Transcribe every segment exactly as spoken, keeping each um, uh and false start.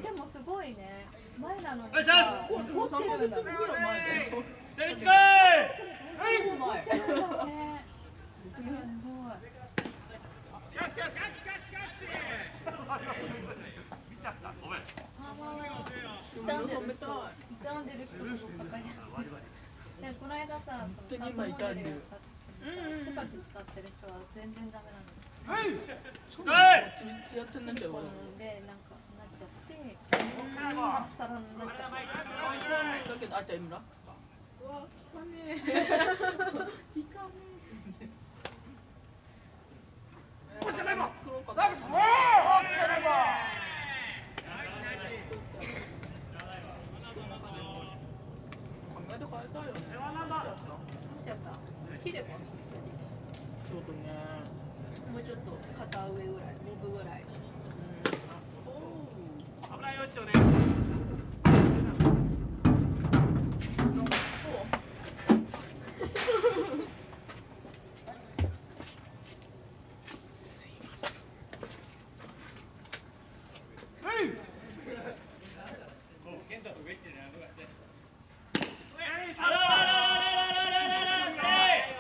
え、でもすごいね。前なのにさ、こう通ってるんだね。 セリチコイ。 はい。前。ね。すごい。 キャッチキャッチキャッチキャッチ。見ちゃった。ごめん。 あ、まあまあ。傷んでる人、傷んでる人も分かりやすい。で、この間さ、そのサンドモデルをツカキ使ってる人は全然ダメなの。 はい。 そうなんだ。ツヤツヤなんだよ。 で、なんかなっちゃって、サラサラになっちゃって。 だけど、あ、じゃあ今ラックスか。うわ、効かねえ。効かねえ。 おしゃれも。 作ろうか。 ラックス。おお、オッケーレバー。 考えて変えたいよね。 世話なんだ。 どうしちゃった。切れば。 ちょっとね。 もうちょっと肩上ぐらい、ボブぐらい。 危ないよしよね。すいません。はい。ケンタとウェッジでなんとかして。あららららららららら。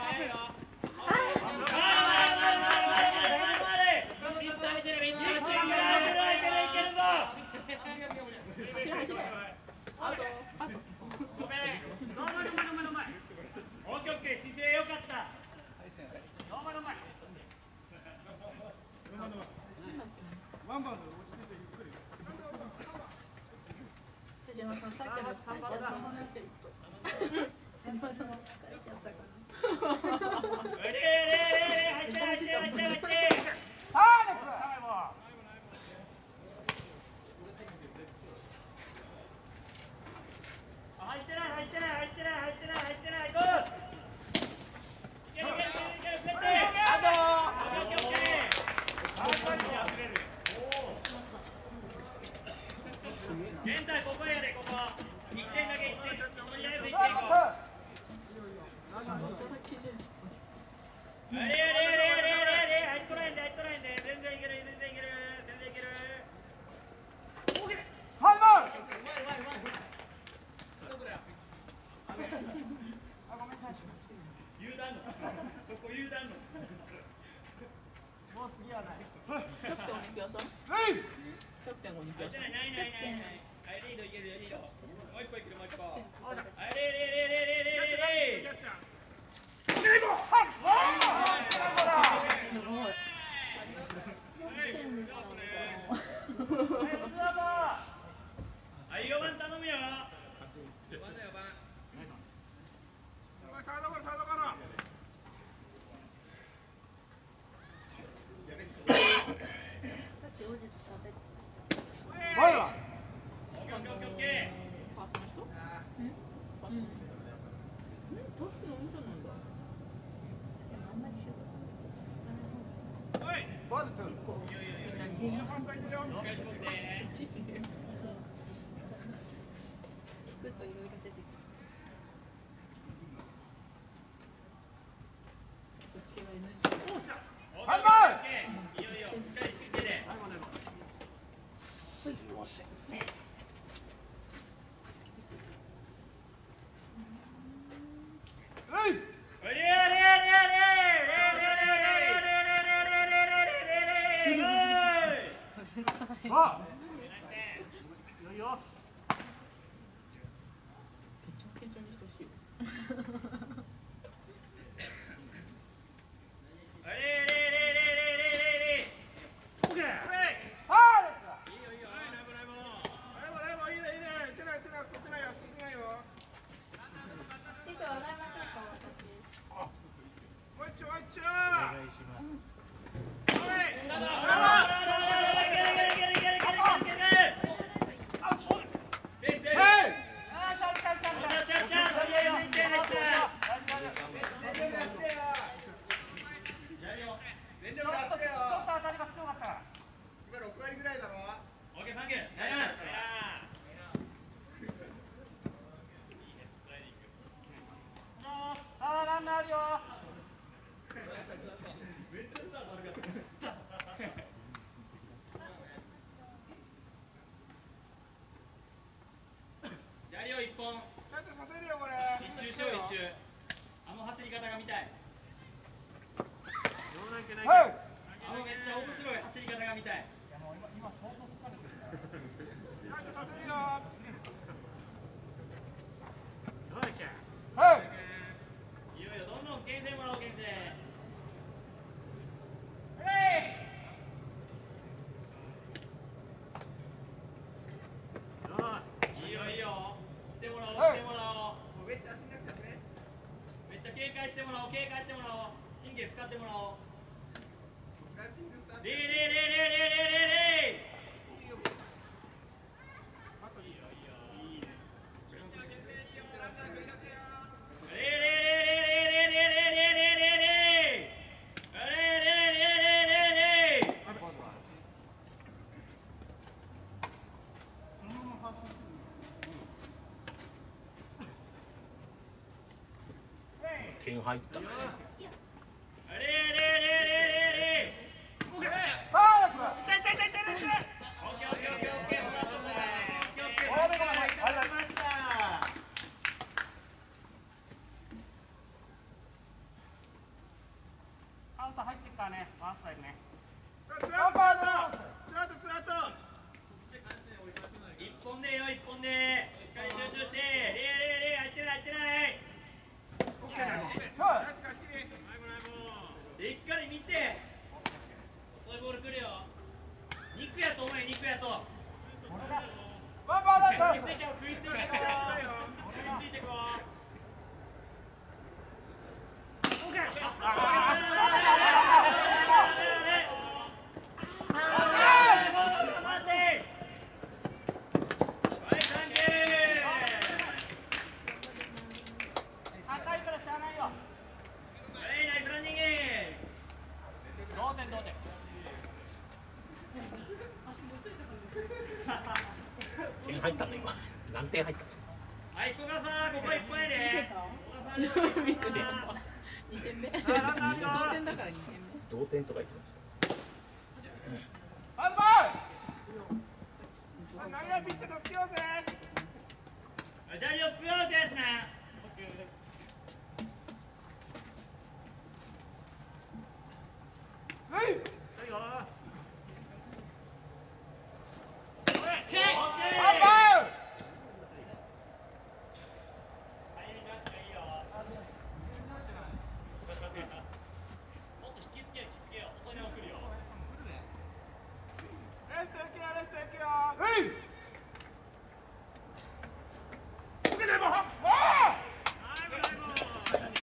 ワンバウンド落ちててゆっくり。 じゃあさっきの疲れちゃった。 入って入って入って入って。入ってない入ってない入ってない入ってない入ってない。ゴー。いけるいけるいけるいける。あと。オッケーオッケー。現在ここやでここ。一点だけ一点。とりあえず一点いこう。あれあれあれあれあれ入っとらんで入っとらんで。全然いける全然いける全然いける。ハイボール。油断の。そこ油断の。もう次はない。 キャプテンお肉屋さん？ はい。 キャプテンお肉屋さん。 ないないないないない。はい、リードいけるよリード。もう一個いけるもう一個。はい、レレレレレレレレ。レゴ。はい。 すごい。 はい、よばん頼むよ。サイドからサイドから。 さっきおじと喋ってた。 はいわ。オッケーオッケーオッケー。 パースの人？ うん？ パースの人。うん？パースの人なんだ。 でもあんまり仕事。 はい。ワンツー。 結構みんなみんな反対によ。お願いしますね。 グッといろいろ出てくる。 ハイバー。いいよいいよ。しっかりつけて。すいません。はい。あ。いいよ。 ケチョンケチョンにしてほしい。 オッケー。はい。いいよいいよ。はい、ナイブナイブ。 本。 だってさせるよこれ。 一周しよう一周。あの走り方が見たい。 はい。 あのめっちゃ面白い走り方が見たい。 もう今今相当疲れてるから。だってさせるよ。 どうだっけ。 はい。 いよいよどんどん牽制もらおう牽制。いいよいいよ。してもらおうしてもらおう。 めっちゃ足なくてね。 めっちゃ警戒してもらおう警戒してもらおう。神経使ってもらおう。レイレイレイレイレイレイレイレイ。 点入った。 カウント入ってるからね、ワンスタイルね。一本でよ一本で。しっかり集中して。レイレイレイ入ってない入ってない。しっかり見て。遅いボール来るよ。肉やと思え肉やと。食いついてこう食いついてこう。食いついてこう。 点入ったの今。何点入ったんですか。 はい、古賀さん、ここいっぱいね。 見てた。二点目。同点だから二点目。 同点とか言ってました。 アンバー。投げピッチャーとつけようぜ。 じゃあよっつアウトやしな。